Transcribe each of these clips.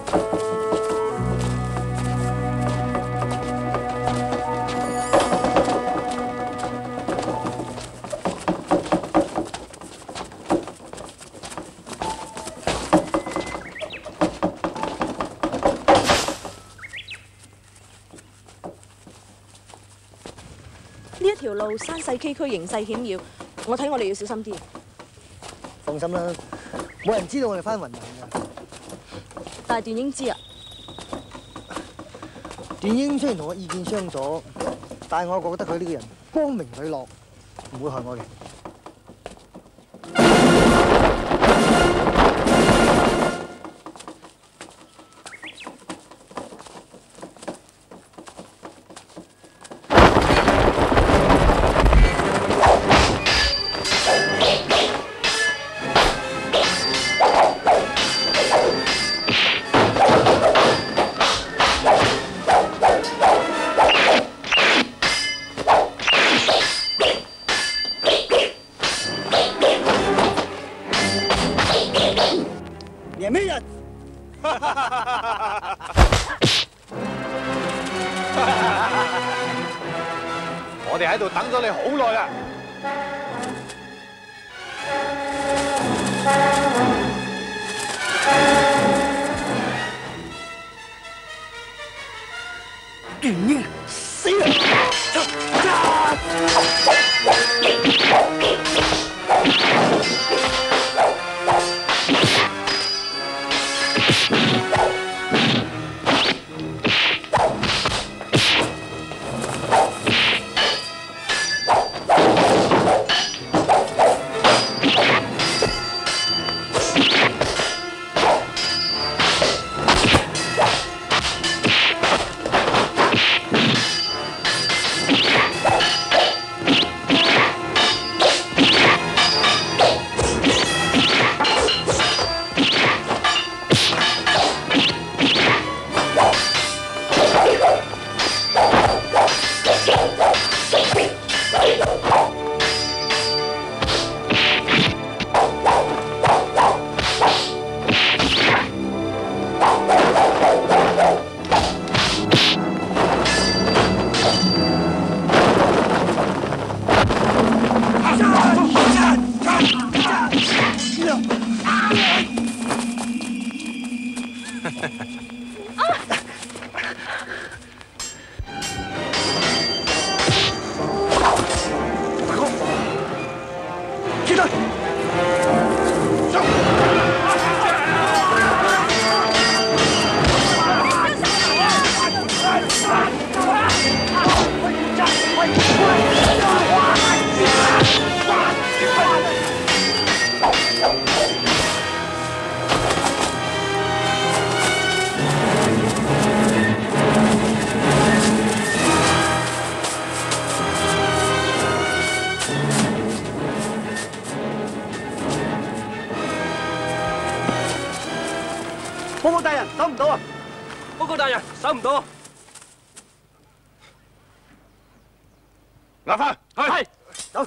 呢一條路山勢崎嶇，形勢險要，我睇我哋要小心啲。 放心啦，冇人知道我哋翻雲南㗎。 但係段英知啊。 段英雖然同我意見相左，但係我覺得佢呢個人光明磊落，唔會害我嘅。 也没人。 我哋喺度等咗你好耐啦。 段英死啦！ 報告大人，搜唔到啊！ 報告大人，搜唔到。 拿翻， 係。 走。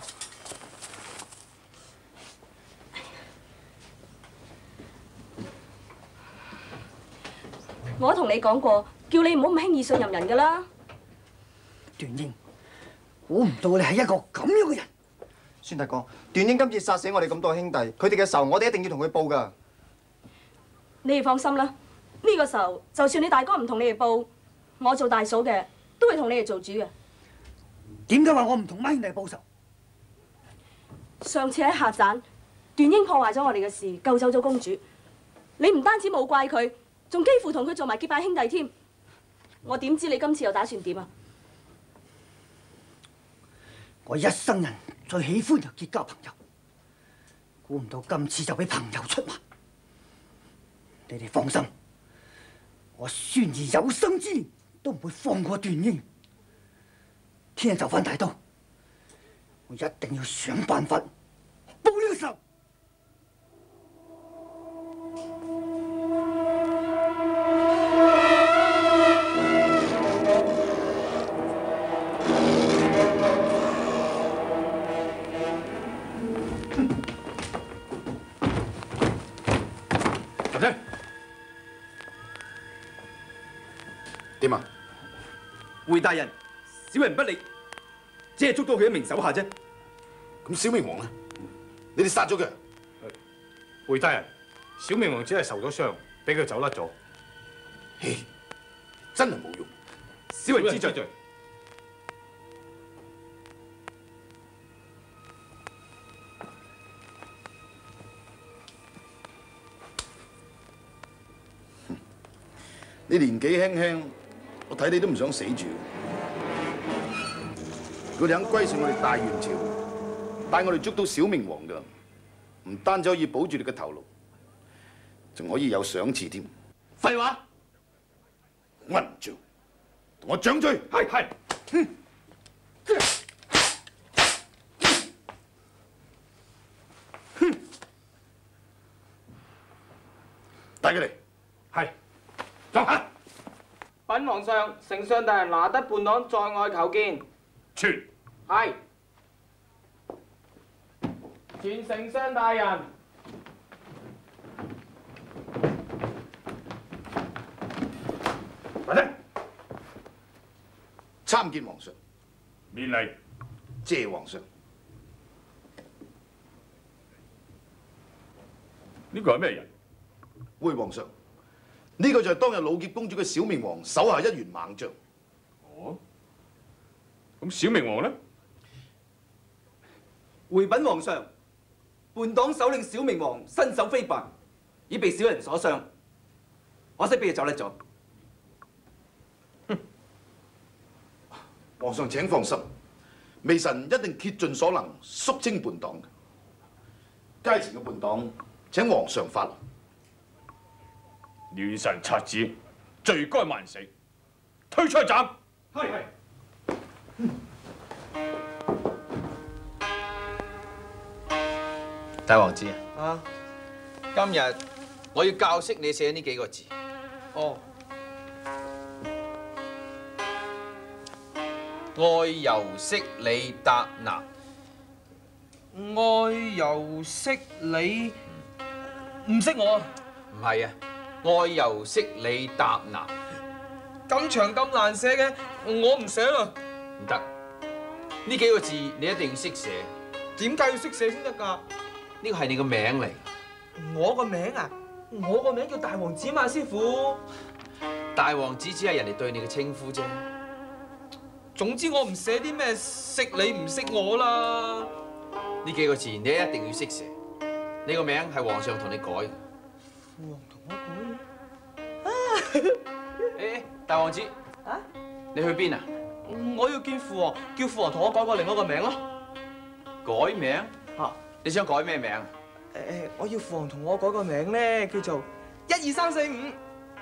我同你講過，叫你唔好咁輕易信任人㗎啦。 段英，估唔到你係一個咁樣嘅人。 孫大哥，段英今次殺死我哋咁多兄弟，佢哋嘅仇我哋一定要同佢報㗎。 你哋放心啦，呢個仇就算你大哥唔同你哋報，我做大嫂嘅都會同你哋做主嘅。 點解話我唔同孖兄弟報仇？ 上次喺客棧，段英破壞咗我哋嘅事，救走咗公主。你唔單止冇怪佢，仲幾乎同佢做埋結拜兄弟添。我點知你今次又打算點啊？ 我一生人最喜歡就結交朋友，估唔到今次就俾朋友出賣。你哋放心，我孫兒有生之年都唔會放過段英。聽日就返大都，我一定要想辦法報呢個仇。 點啊？ 回大人，小人不力，只係捉到佢一名手下啫。 咁小明王呢？你哋殺咗佢？ 回大人，小明王只係受咗傷，俾佢走甩咗。 嘿，真係冇用。 小人知罪。 你年紀輕輕，我睇你都唔想死住。如果你肯歸順我哋大元朝，帶我哋捉到小明王㗎，唔單止可以保住你嘅頭顱，仲可以有賞賜添。 廢話， 混帳，同我掌嘴。 係。 帶佢嚟。 係。 走下。 稟皇上，丞相大人拿得叛黨在外求見。 傳。 係。傳丞相大人。 快啲！參見皇上。 免禮。 謝皇上。 呢個係咩人？ 回皇上，呢個就係當日老劫公主嘅小明王手下一員猛將。 哦，咁小明王呢？ 回稟皇上，叛黨首領小明王身手非凡，已被小人所傷，可惜俾佢走甩咗。 皇上請放心，微臣一定竭盡所能肅清叛黨嘅。街前嘅叛黨，請皇上發落。 亂臣賊子，罪該萬死，推出去斬。係。 大王子啊， 今日我要教識你寫呢幾個字。 哦。 愛由識理答難。 愛由識理，唔識我啊？ 唔係啊，愛由識理答難。 咁長咁難寫嘅，我唔寫啦。 唔得，呢幾個字你一定要識寫。 點解要識寫先得㗎？ 呢個係你個名嚟。 我個名啊？我個名叫大王子嘛，師傅。 大王子只係人哋對你嘅稱呼啫。 總之我唔寫啲咩識你唔識我啦。 呢幾個字你一定要識寫。你個名係皇上同你改嘅。 父王同我改？誒，大王子， 啊？ 你去邊啊？ 我要見父王，叫父王同我改個另一個名咯。 改名？ 嚇！ 你想改咩名？ 我要父王同我改個名咧，叫做12345。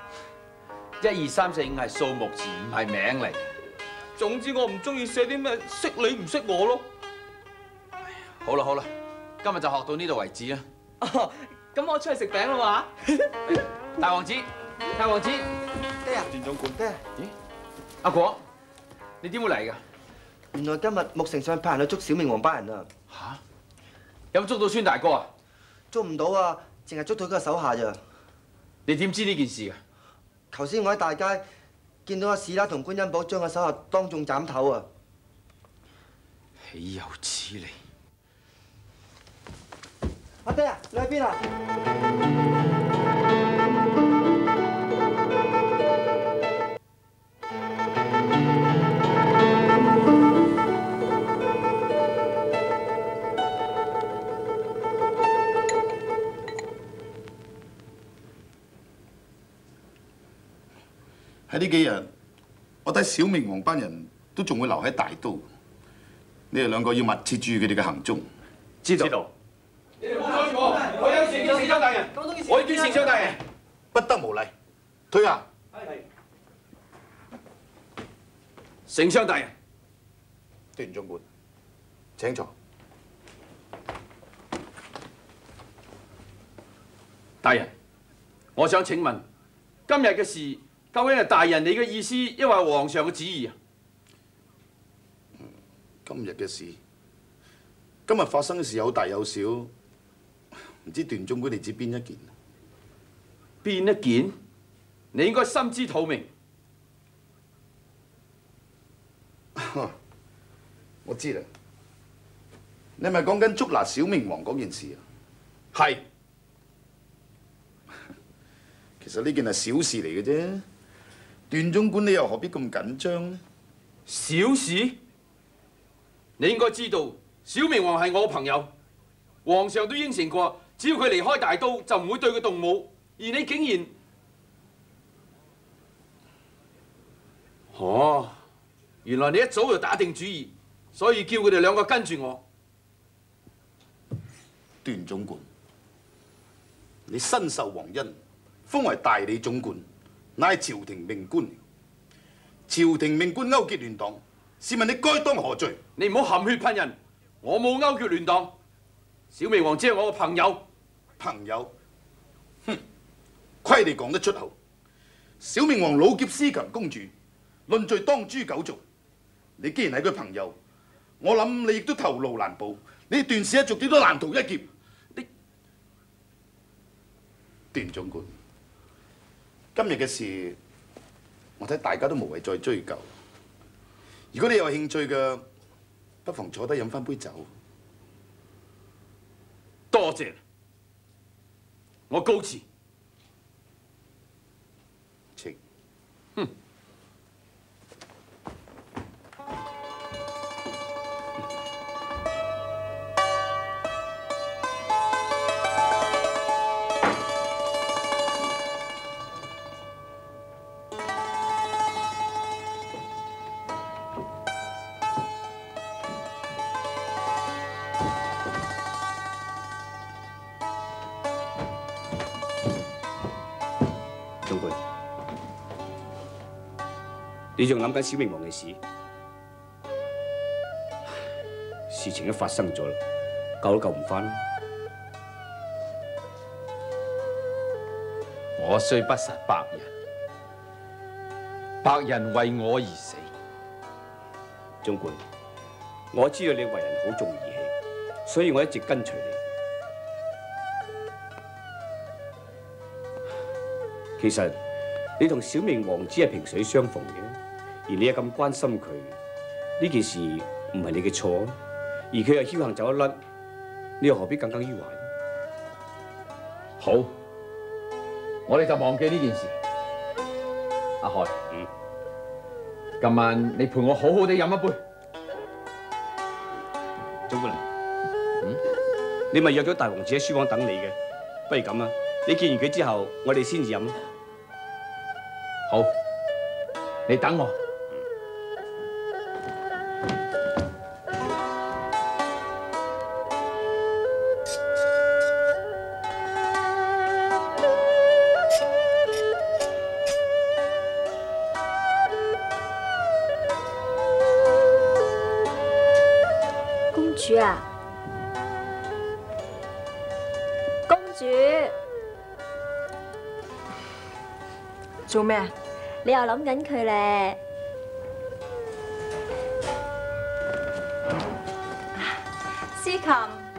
12345係數目字，唔係名嚟。 總之我唔中意寫啲咩識你唔識我咯。 好啦好啦，今日就學到呢度為止啦。 咁我出去食餅啦嘛。 大王子，大王子， 爹啊， 段總管， 爹， 咦？阿果，你點會嚟㗎？ 原來今日穆丞相派人去捉小明王班人啊！ 嚇？有冇捉到孫大哥啊？ 捉唔到啊，淨係捉到佢個手下咋。 你點知呢件事㗎？ 頭先我喺大街見到阿史拉同觀音寶將個手下當眾斬頭啊！ 豈有此理！ 阿爹啊，你喺邊啊？ 喺呢幾日，我睇小明王班人都仲會留喺大都，你哋兩個要密切注意佢哋嘅行蹤。 知道。你哋唔好阻住我，我有事見丞相大人，我要見丞相大人。 不得無禮，退下。 丞相大人， 段總管，請坐。 大人，我想請問今日嘅事究竟係大人你嘅意思，抑或係皇上嘅旨意啊？ 今日嘅事，今日發生嘅事有大有小，唔知段總管你指邊一件？ 邊一件？你應該心知肚明。 我知啦，你係咪講緊捉拿小明王嗰件事啊？ 係。 其實呢件係小事嚟嘅啫，段總管你又何必咁緊張呢？ 小事？你應該知道，小明王係我朋友，皇上都應承過，只要佢離開大都，就唔會對佢動武。而你竟然……哦，原來你一早就打定主意，所以叫佢哋兩個跟住我。 段總管，你身受皇恩，封為大理總管，乃係朝廷命官。朝廷命官勾結亂黨，試問你該當何罪？ 你唔好含血噴人，我冇勾結亂黨。小明王只係我個朋友。 朋友？哼，虧你講得出口。小明王老劫思琴公主，論罪當誅九族。你既然係佢朋友，我諗你亦都頭顱難保。你段氏一族點都難逃一劫。你段總管，今日嘅事，我睇大家都無謂再追究。如果你有興趣嘅，不妨坐低飲翻杯酒。 多謝，我告辭。 請。 哼。 總管，你仲諗緊小明王嘅事？事情都發生咗啦，救都救唔返。 我雖不殺白人，白人為我而死。 總管，我知道你為人好重義氣，所以我一直跟隨你。其實你同小明王只係萍水相逢嘅，而你又咁關心佢，呢件事唔係你嘅錯，而佢又僥倖走一甩，你又何必耿耿於懷？ 好，我哋就忘記呢件事。阿海，今晚你陪我好好地飲一杯。 總管，你咪約咗大王子喺書房等你嘅，不如咁啊，你見完佢之後，我哋先至飲。 好，你等我。 公主啊，公主， 做咩啊？ 你又諗緊佢咧？ 司琴，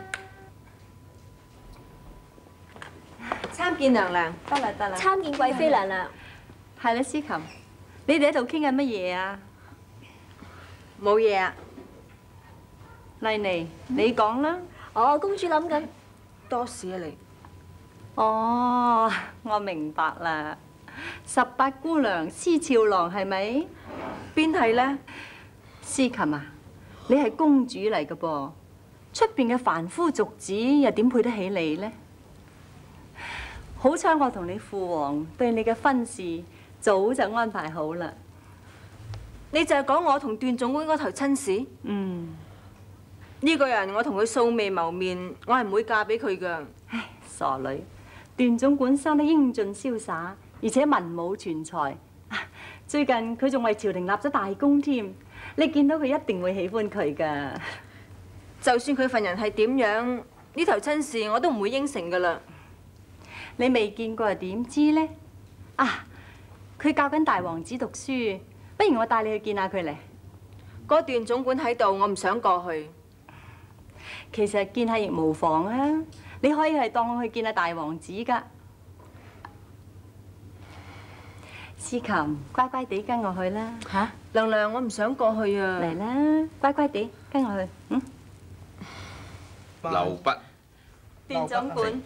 參見娘娘。 得啦得啦。 參見貴妃娘娘。 係啦，司琴，你哋喺度傾緊乜嘢啊？ 冇嘢啊。 麗妮，你講啦。 哦，公主諗緊。 多事啊你。 哦，我明白啦。18姑娘施俏郎係咪？ 邊係咧？ 司琴啊，你係公主嚟嘅噃，出邊嘅凡夫俗子又點配得起你呢？好彩我同你父皇對你嘅婚事早就安排好啦。 你就係講我同段總管嗰頭親事？呢個人我同佢素未謀面，我係唔會嫁俾佢噶。 唉，傻女，段總管生得英俊瀟灑，而且文武全才。最近佢仲為朝廷立咗大功添，你見到佢一定會喜歡佢噶。 就算佢份人係點樣，呢頭親事我都唔會應承噶啦。 你未見過又點知呢？啊，佢教緊大王子讀書，不如我帶你去見下佢嚟。 嗰段總管喺度，我唔想過去。 其實見下亦無妨啊！你可以係當我去見下大王子㗎。 思琴，乖乖地跟我去啦嚇！娘娘，我唔想過去啊！嚟啦，乖乖地跟我去。嗯。 劉筆， 段總管，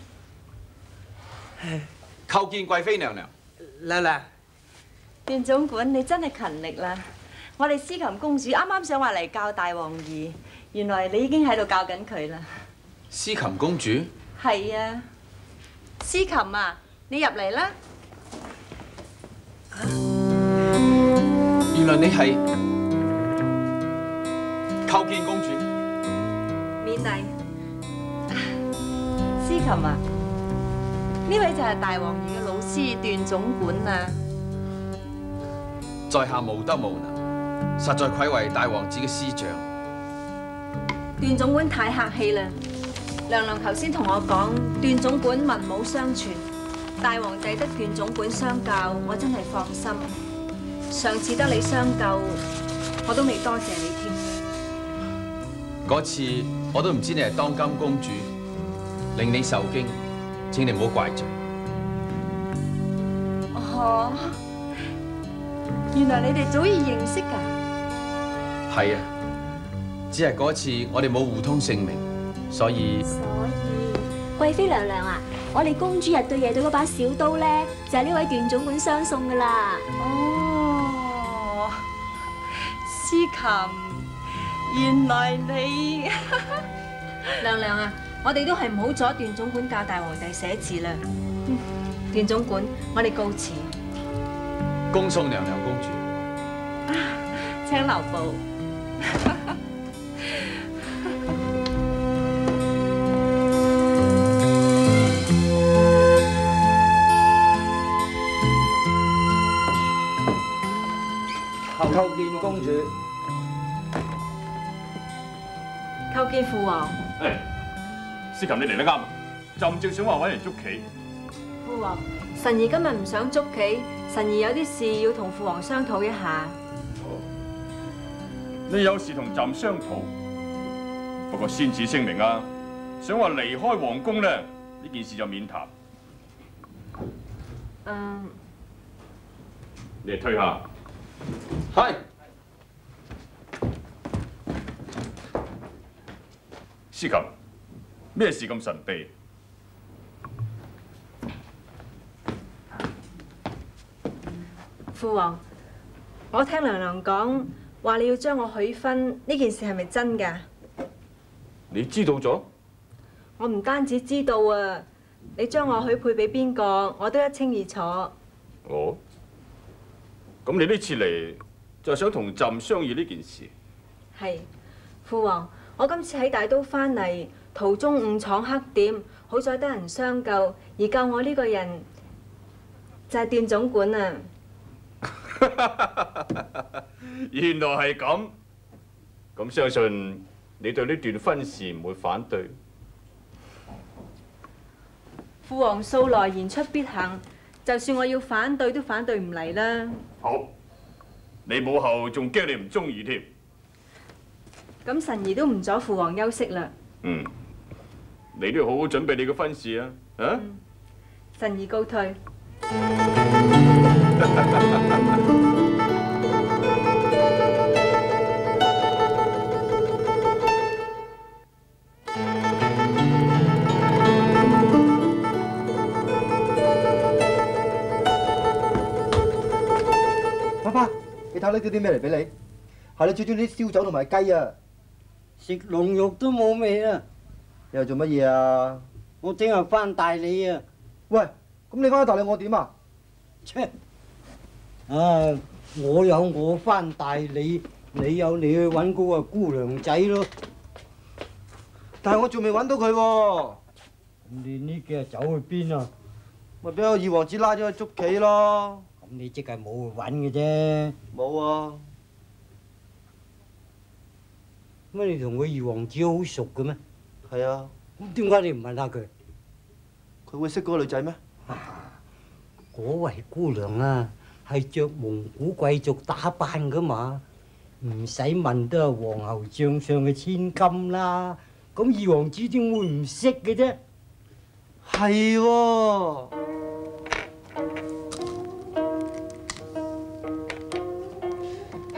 叩見貴妃娘娘。 娘娘， 段總管，你真係勤力啦！我哋思琴公主啱啱想話嚟教大王兒，原來你已經喺度教緊佢啦。 思琴公主， 係啊，思琴啊，你入嚟啦！ 原來你係叩見公主。 免禮。思琴啊，呢位就係大王兒嘅老師段總管啊。 在下無德無能，實在愧為大王子嘅師長。 段總管太客氣啦！娘娘頭先同我講，段總管文武雙全，大王弟得段總管相教，我真係放心。上次得你相救，我都未多謝你添。 嗰次我都唔知你係當今公主，令你受驚，請你唔好怪罪。 哦，原來你哋早已認識㗎？ 係啊，只係嗰次我哋冇互通姓名，所以貴妃娘娘啊，我哋公主日對夜對嗰把小刀咧，就係呢位段總管相送㗎啦。 哦，思琴，原來你娘娘啊，我哋都係唔好阻段總管教大皇帝寫字啦。段總管，我哋告辭。 恭送娘娘公主。 請留步。 叩見公主。 叩見父皇。 思琴，你嚟得啱，朕正想話揾人捉棋。 父皇，臣兒今日唔想捉棋，臣兒有啲事要同父皇商討一下。 你有事同朕商討，不過先此聲明啊，想話離開皇宮咧，呢件事就免談。你哋退下。 係。 思琴，咩事咁神秘？ 父皇，我聽娘娘講話你要將我許婚，呢件事係咪真㗎？ 你知道咗？ 我唔單止知道啊，你將我許配俾邊個，我都一清二楚。 哦，咁你呢次嚟就係想同朕商議呢件事？ 係，父皇，我今次喺大都翻嚟，途中誤闖黑店，好在得人相救，而救我呢個人就係段總管啊！ 原來係咁，咁相信你對呢段婚事唔會反對。 父皇素來言出必行，就算我要反對，都反對唔嚟啦。 好，你母后仲驚你唔中意添。 咁臣兒都唔阻父皇休息啦。 你都要好好準備你嘅婚事啊！啊？ 臣兒告退。 爸爸，你睇呢啲咩嚟俾你？係你最中意啲燒酒同埋雞啊！ 食龍肉都冇味啊！ 你又做乜嘢啊？ 我整日翻大理啊！ 喂，咁你翻大理我點啊？ 切！我有我翻大理，你有你去揾嗰個姑娘仔咯。 但係我仲未揾到佢喎。 你呢幾日走去邊啊？ 咪俾個二王子拉咗去捉棋咯。 咁你即係冇去揾嘅啫。 冇啊。 乜你同個二王子好熟嘅咩？ 係啊。 咁點解你唔問下佢？ 佢會識嗰個女仔咩？ 嗰位姑娘啊，係着蒙古貴族打扮噶嘛，唔使問都係皇后帳上嘅千金啦。咁二王子點會唔識嘅啫？ 係喎。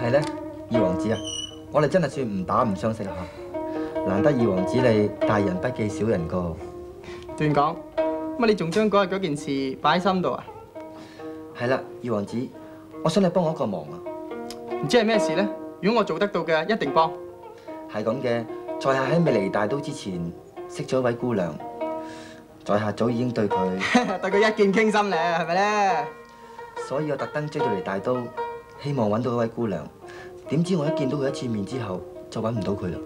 係咧，二王子啊，我哋真係算唔打唔相識啦嚇。難得二王子你大人不記小人過。 斷講，乜你仲將嗰日嗰件事擺喺心度啊？ 係啦，二王子，我想你幫我一個忙啊。 唔知係咩事咧？如果我做得到嘅，一定幫。 係咁嘅，在下喺未嚟大都之前識咗一位姑娘，在下早已經對佢對佢一見傾心咧，係咪咧？ 所以我特登追到嚟大都，希望揾到一位姑娘。點知我一見到佢一次面之後，就揾唔到佢啦。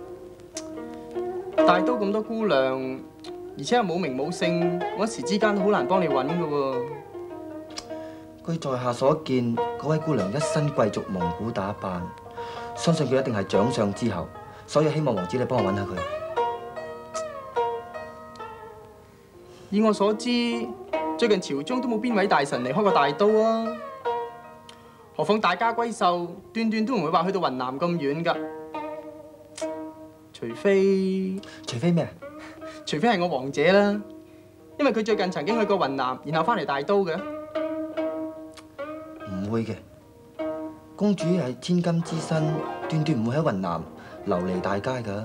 大都咁多姑娘，而且又冇名冇姓，我一時之間都好難幫你揾噶喎。 據在下所見，嗰位姑娘一身貴族蒙古打扮，相信佢一定係長相之後，所以希望王子你幫我揾下佢。 以我所知，最近朝中都冇邊位大臣離開過大都啊。何況大家閨秀，斷斷都唔會話去到雲南咁遠㗎。除非咩？ 除非係我王姐啦，因為佢最近曾經去過雲南，然後翻嚟大都嘅。 唔會嘅，公主係千金之身，斷斷唔會喺雲南流離大街㗎。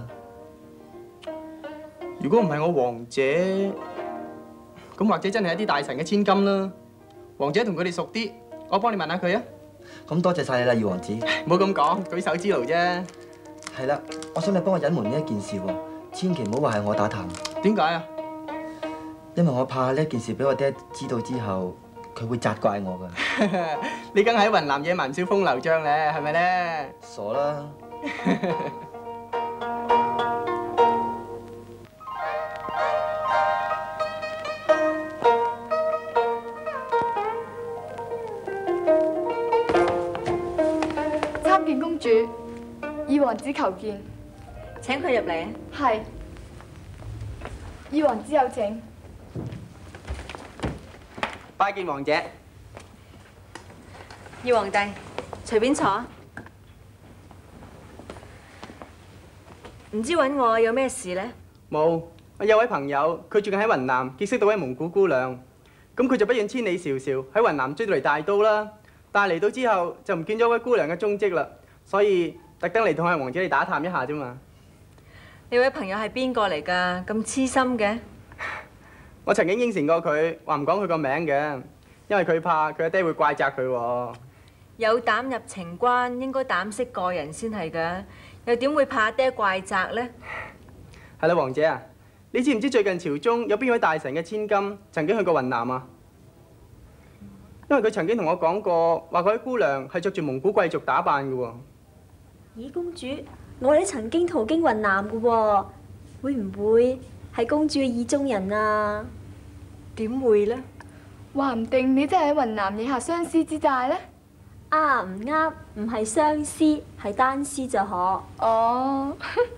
如果唔係我王姐，咁或者真係一啲大臣嘅千金啦。王姐同佢哋熟啲，我幫你問下佢啊。 咁多謝晒你啦，二王子。 唔好咁講，舉手之勞啫。 係啦，我想你幫我隱瞞呢一件事喎，千祈唔好話係我打探。 點解啊？ 因為我怕呢件事俾我爹知道之後，佢會責怪我㗎。 你梗係喺雲南野蠻少風流帳咧，係咪咧？ 傻啦！ 參見公主，二王子求見。 請佢入嚟啊！ 係。二王子有請。 拜見王姐。 二皇帝，隨便坐。唔知揾我有咩事咧？ 冇，我有位朋友，佢最近喺雲南結識到位蒙古姑娘，咁佢就不遠千里迢迢喺雲南追到嚟大都啦。但係嚟到之後就唔見咗位姑娘嘅蹤跡啦，所以特登嚟同阿王姐你打探一下啫嘛。 你位朋友係邊個嚟㗎？咁痴心嘅？ 我曾經應承過佢，話唔講佢個名嘅，因為佢怕佢阿爹會怪責佢喎。 有膽入情關，應該膽識過人先係㗎，又點會怕爹怪責咧？ 係啦，王姐啊，你知唔知最近朝中有邊位大臣嘅千金曾經去過雲南啊？因為佢曾經同我講過，話嗰位姑娘係着住蒙古貴族打扮嘅喎。 咦，公主，我哋曾經途經雲南嘅喎，會唔會係公主嘅意中人啊？點會呢？ 話唔定你真係喺雲南惹下相思之債呢？ 啱唔啱？唔係相思，係單思就可。 哦，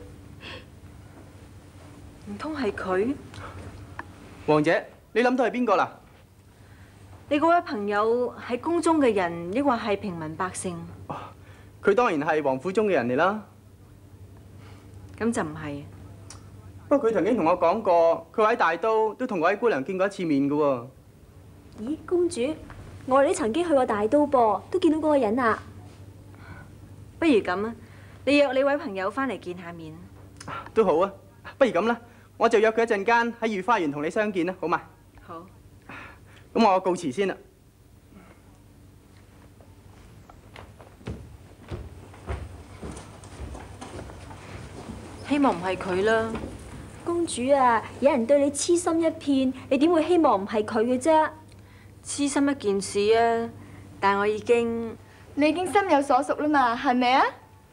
唔通係佢？ 王姐，你諗到係邊個啦？ 你嗰位朋友係宮中嘅人，抑或係平民百姓？ 佢當然係王府中嘅人嚟啦。 咁就唔係。 不過佢曾經同我講過，佢喺大都同嗰位姑娘見過一次面嘅喎。 咦，公主，我哋曾經去過大都噃，都見到嗰個人啊。不如咁啊，你約你位朋友翻嚟見下面。 都好啊，不如咁啦，我就約佢一陣間喺御花園同你相見啦，好嘛？ 好。 咁我告辭先啦。 希望唔係佢啦。公主啊，有人對你痴心一片，你點會希望唔係佢嘅啫？痴心一件事啊，但我已經…… 你已經心有所屬啦嘛，係咪啊？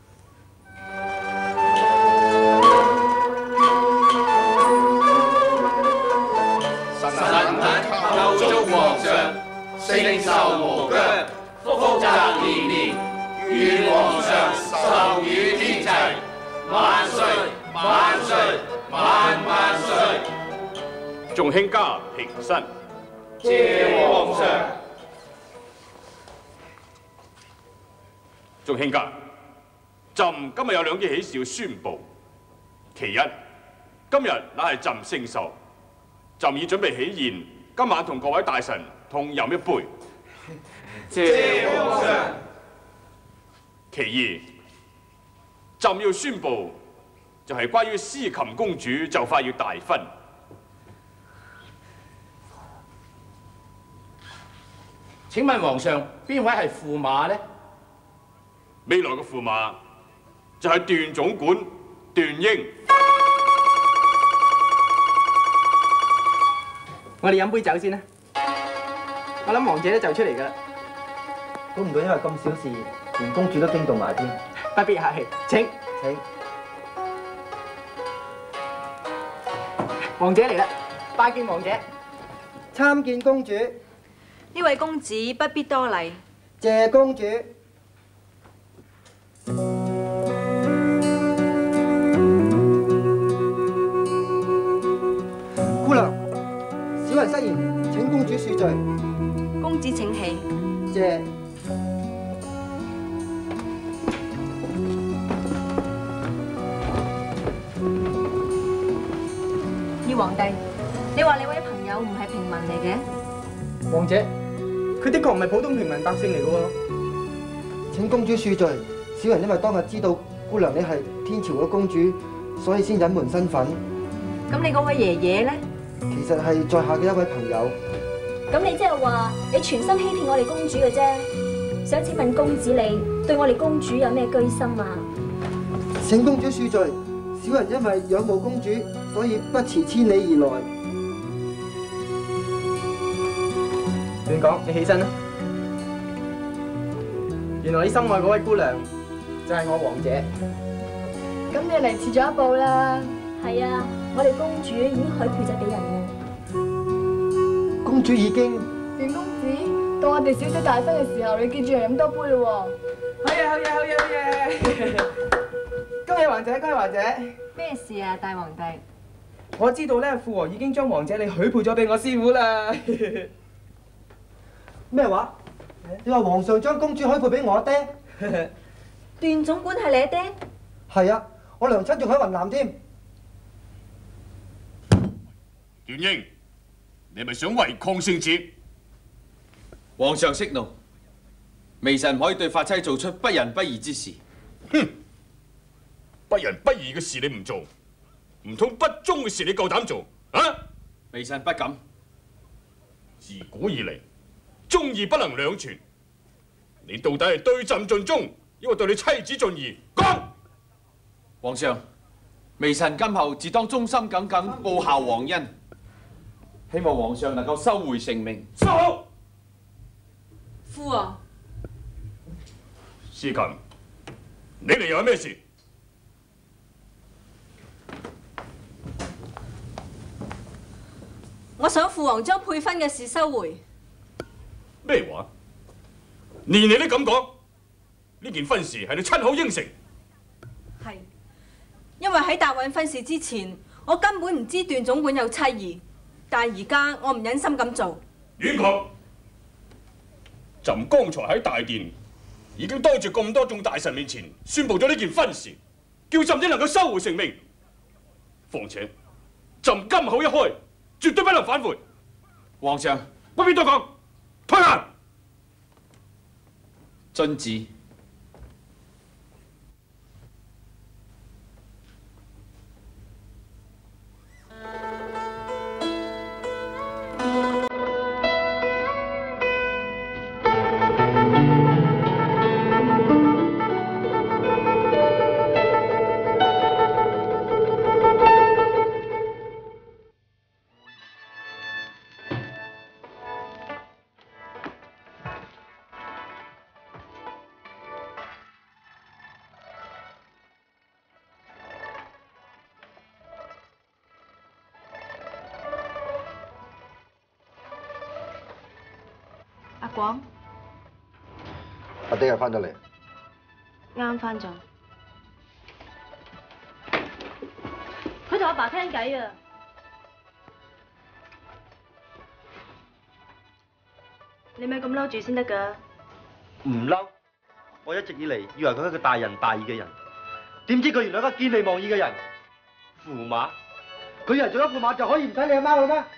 臣懇叩祝皇上承壽無疆，福澤連連，願皇上壽與天齊，萬歲萬歲萬萬歲！ 眾卿家平身。 謝皇上。 眾卿家，朕今日有兩件喜事要宣佈。其一，今日乃係朕聖壽，朕已準備喜宴，今晚同各位大臣同飲一杯。 謝皇上。 其二，朕要宣布，就係關於司琴公主就快要大婚。 請問皇上，邊位係駙馬呢？ 未來嘅駙馬就係段總管段英。 我哋飲杯酒先啦。我諗王姐都就出嚟㗎啦。 估唔到因為咁小事，連公主都驚動埋添。 不必客氣，請。 請。 王姐嚟啦，拜見王姐。 參見公主。 呢位公子不必多禮。 謝公主。姑娘，小人失言，請公主恕罪。 公子請起。 謝。 葉皇帝，你話你位朋友唔係平民嚟嘅？ 王姐，佢的確唔係普通平民百姓嚟嘅喎。 請公主恕罪，小人因為當日知道姑娘你係天朝嘅公主，所以先隱瞞身份。 咁你嗰位爺爺咧？ 其實係在下嘅一位朋友。 咁你即係話你全心欺騙我哋公主嘅啫？想請問公子你對我哋公主有咩居心啊？ 請公主恕罪，小人因為仰慕公主，所以不辭千里而來。 亂講，你起身啦。原來你心愛嗰位姑娘就係我王姐。 咁你嚟遲咗一步啦。 係啊，我哋公主已經許配咗俾人啦。 公主已經。 段公子，到我哋小姐大婚嘅時候，你記住嚟飲多杯咯喎。 好嘢，好嘢，好嘢，好嘢！恭喜王姐，恭喜王姐！ 咩事啊，大皇帝？ 我知道咧，父皇已經將王姐你許配咗俾我師傅啦。 咩話？你話皇上將公主許配俾我爹？ 段總管係你阿爹？ 係啊，我娘親仲喺雲南添。 段英，你係咪想違抗聖旨？ 皇上息怒，微臣唔可以對髮妻做出不仁不義之事。 哼！不仁不義嘅事你唔做，唔通不忠嘅事你夠膽做啊？ 微臣不敢。 自古以嚟，忠義不能兩全。你到底係對朕盡忠，抑或對你妻子盡義？講！ 皇上，微臣今後自當忠心耿耿報效皇恩，希望皇上能夠收回成命。 收好。 父王。 司琴，你嚟又有咩事？ 我想父王將配婚嘅事收回。 咩話？連你都咁講？呢件婚事係你親口應承？ 係，因為喺答允婚事之前，我根本唔知段總管有妻兒，但係而家我唔忍心咁做。 亂講！朕剛才喺大殿已經當住咁多眾大臣面前宣佈咗呢件婚事，叫朕只能夠收回成命。況且，朕金口一開，絕對不能反悔。 皇上， 不必多講，退下。 遵旨。 阿廣， 阿爹又翻咗嚟， 啱返咗。 佢同阿爸傾偈啊！ 你咪咁嬲住先得㗎。 唔嬲，我一直以嚟以為佢係一個大仁大義嘅人，點知佢原來係一個見利忘義嘅人。駙馬，佢以為做咗駙馬就可以唔使你阿媽嘅咩？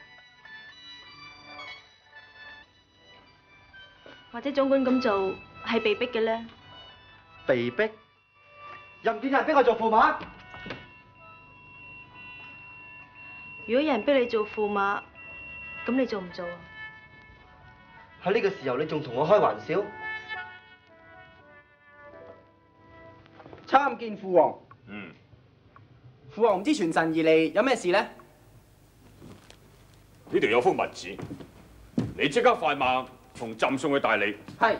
或者總管咁做係被逼嘅咧？ 被逼？又唔見有人逼我做駙馬？ 如果有人逼你做駙馬，咁你做唔做啊？ 喺呢個時候你仲同我開玩笑？ 參見父王。父王唔知全神而嚟，有咩事呢？ 呢度有幅密旨，你即刻快馬同朕送去大理。 係。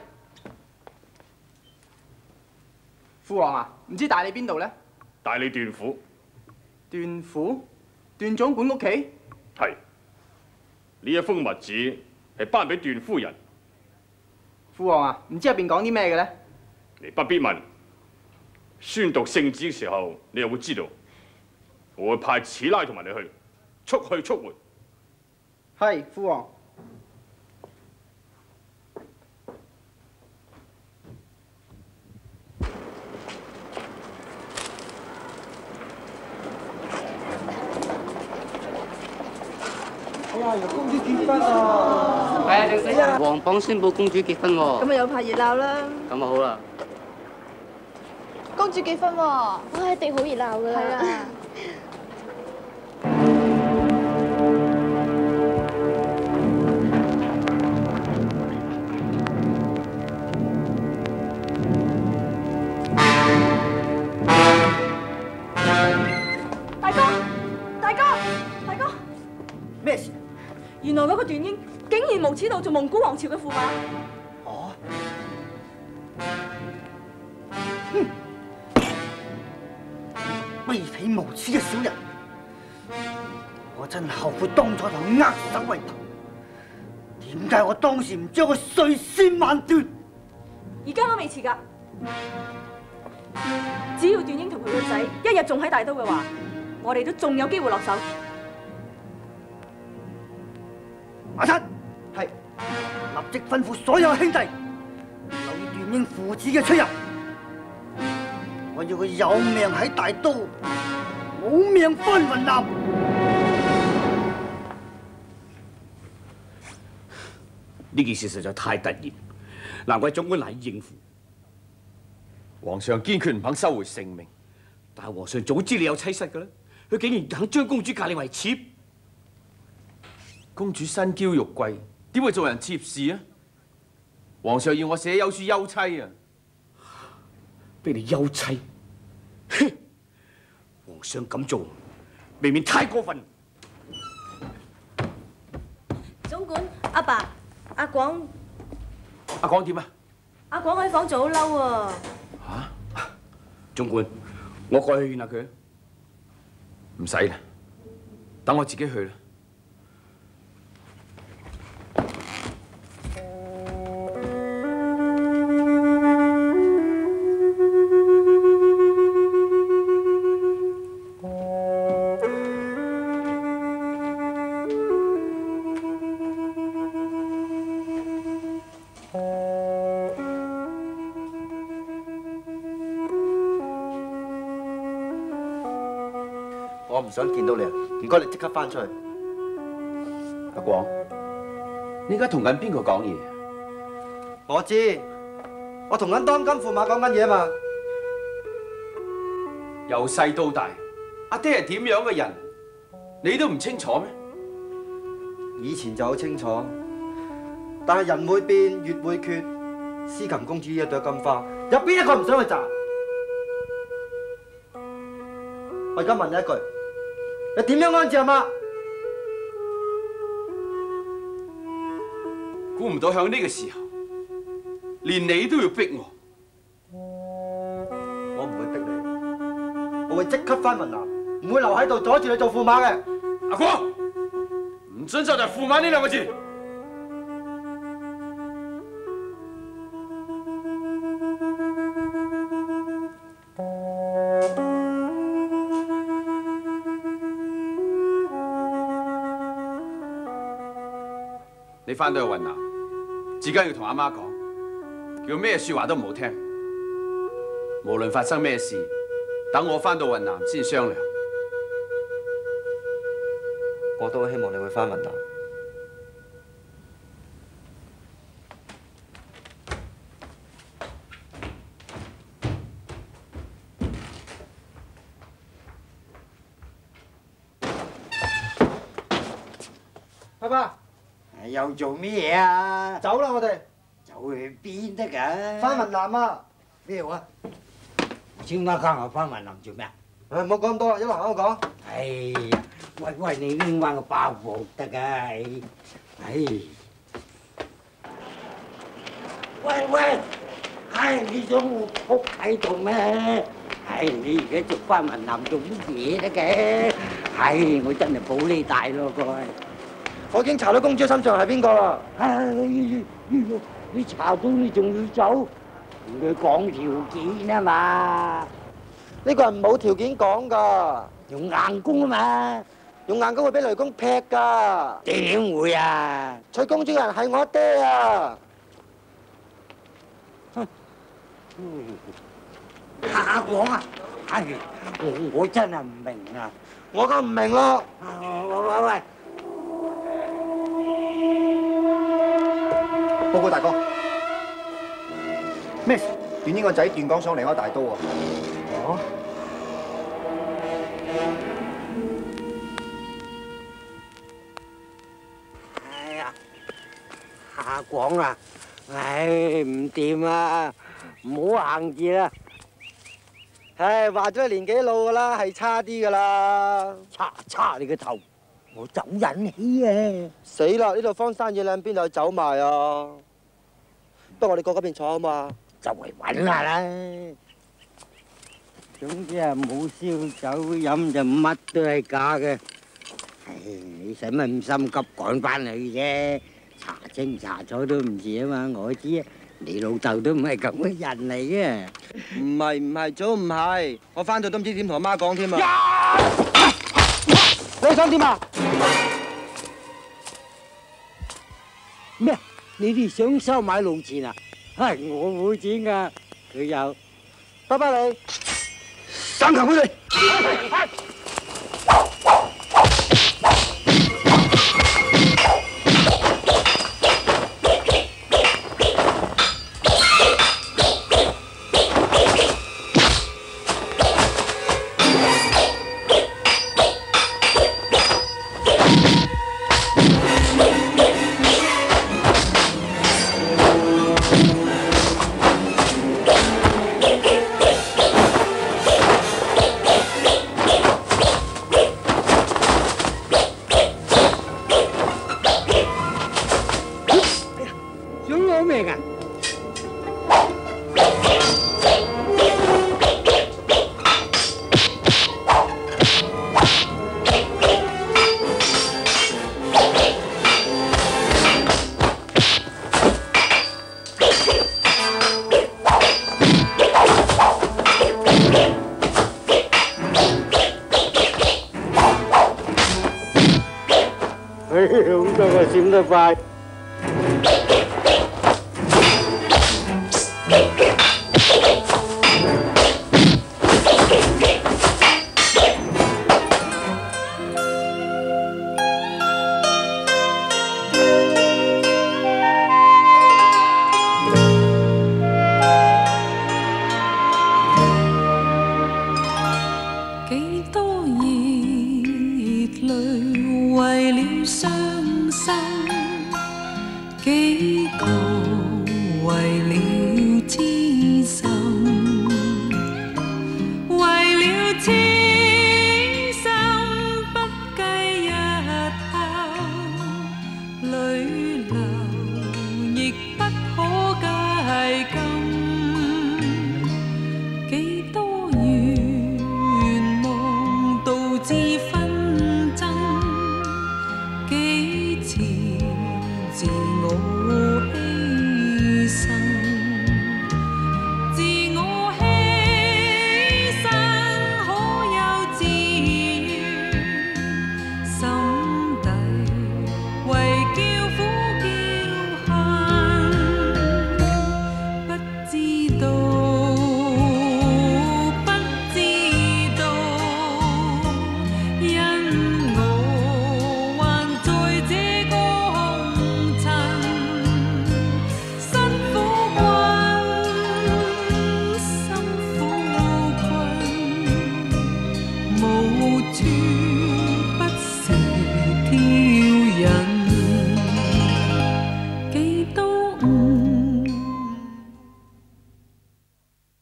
父王啊，唔知大理邊度呢？ 大理段府。 段府？段總管屋企？ 係。呢一封密旨係頒俾段夫人。 父王啊，唔知入邊講啲咩嘅呢？ 你不必問。宣讀聖旨嘅時候，你又會知道。我會派此拉同埋你去，速去速回。 係，父王。 哎呀，有公主結婚啊！ 係啊，正死啊！皇榜宣布公主結婚喎。 咁咪有排熱鬧啦。 咁啊好啦。 公主結婚喎， 哇，一定好熱鬧㗎啦。 係啊。 大哥，大哥，大哥， 咩事？ 原來嗰個段英竟然無恥到做蒙古王朝嘅駙馬。 哦。卑鄙無恥嘅小人！我真後悔當初同握手為憑。點解我當時唔將佢碎屍萬段？ 而家都未遲㗎，只要段英同佢個仔一日仲喺大都嘅話，我哋都仲有機會落手。 阿七，係立即吩咐所有兄弟留意段英父子嘅出入。我要佢有命喺大都，冇命返雲南。 呢件事實在太突然，難怪總管難以應付。 皇上堅決唔肯收回性命， 但係皇上早知你有妻室㗎啦，佢竟然肯將公主嫁你為妾。 公主身嬌玉貴，點會做人妾事啊？皇上要我寫休書休妻啊！ 俾你休妻，哼！皇上咁做，未免太過分。 總管，阿爸，阿廣， 阿廣點啊？ 阿廣喺房做好嬲喎。 總管，我過去勸下佢。 唔使啦，等我自己去啦。 我唔想見到你啊！唔該，你即刻翻出去。 阿廣，你而家同緊邊個講嘢？ 我知，我同緊當今駙馬講緊嘢嘛。 由細到大，阿爹係點樣嘅人，你都唔清楚咩？ 以前就好清楚，但係人會變，月會缺。思琴公主呢一朵金花，有邊一個唔想去摘？我而家問你一句，你點樣安置阿媽？ 估唔到響呢個時候，連你都要逼我。 我唔會逼你，我會即刻翻雲南，唔會留喺度阻住你做駙馬嘅。 阿廣，唔准再提駙馬呢兩個字。你翻到去雲南，自己要同阿媽講，叫咩說話都唔好聽。無論發生咩事，等我翻到雲南先商量。 我都希望你會翻雲南。 爸爸， 又做咩嘢啊？ 走啦我哋。 走去邊得㗎？ 翻雲南啊！ 咩話？簽乜交我翻雲南做咩啊？ 唔好講咁多啦，一路行我講。 哎呀，喂，你拎翻個包袱得㗎？哎，喂，唉，你想我仆喺度咩？唉，你而家做翻雲南做乜嘢得嘅？唉，我真係保你大咯，各位。 我已經查到公主身上係邊個啦。 唉，你查到你仲要走？同佢講條件啊嘛。 呢個人冇條件講㗎， 用硬功啊嘛。 用硬功會俾雷公劈㗎。 點會啊？ 娶公主嘅人係我爹啊！ 下講啊！唉，我真係唔明啊！ 我梗唔明咯。 喂， 報告大哥，咩事？段英個仔段剛想嚟開大刀啊！ 哦。哎呀，下講啦，唉，唔掂啊，唔好行住啦。 唉，話咗年紀老㗎啦，係差啲㗎啦。 差你個頭！我走人氣啊！ 死啦！呢度荒山野嶺邊度走埋啊？不過我哋過嗰邊坐啊嘛。 周圍揾下啦。總之啊，冇燒酒飲就乜都係假嘅。唉，你使乜咁心急趕翻去啫？查清查楚都唔遲啊嘛！我知啊，你老豆都唔係咁嘅人嚟嘅。 唔係，早唔係。我翻到都唔知點同阿媽講添啊！你想點啊？ 咩？你哋想收買路錢啊？係我冇錢㗎，佢有。 拜拜你。 生擒佢哋！ 好多個閃得快。